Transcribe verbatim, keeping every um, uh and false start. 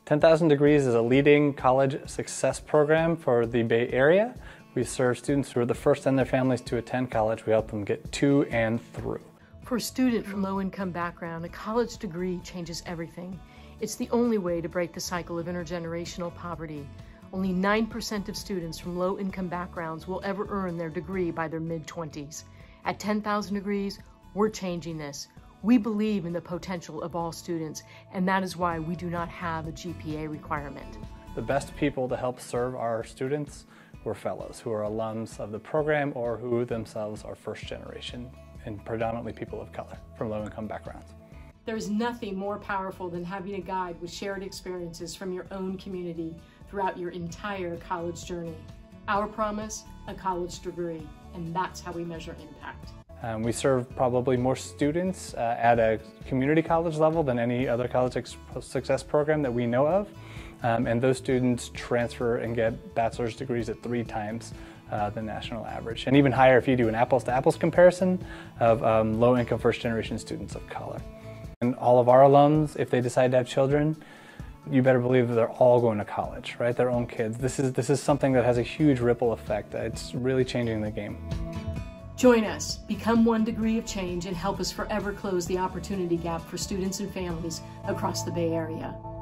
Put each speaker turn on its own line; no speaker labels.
ten thousand Degrees is a leading college success program for the Bay Area. We serve students who are the first in their families to attend college. We help them get to and through.
For a student from low-income background, a college degree changes everything. It's the only way to break the cycle of intergenerational poverty. Only nine percent of students from low-income backgrounds will ever earn their degree by their mid twenties. At ten thousand Degrees, we're changing this. We believe in the potential of all students, and that is why we do not have a G P A requirement.
The best people to help serve our students were fellows who are alums of the program or who themselves are first generation, and predominantly people of color from low-income backgrounds.
There's nothing more powerful than having a guide with shared experiences from your own community throughout your entire college journey. Our promise, a college degree, and that's how we measure impact.
Um, we serve probably more students uh, at a community college level than any other college success program that we know of. Um, and those students transfer and get bachelor's degrees at three times uh, the national average. And even higher if you do an apples to apples comparison of um, low income first generation students of color. And all of our alums, if they decide to have children, you better believe that they're all going to college, right? Their own kids. This is, this is something that has a huge ripple effect. It's really changing the game.
Join us, become one degree of change, and help us forever close the opportunity gap for students and families across the Bay Area.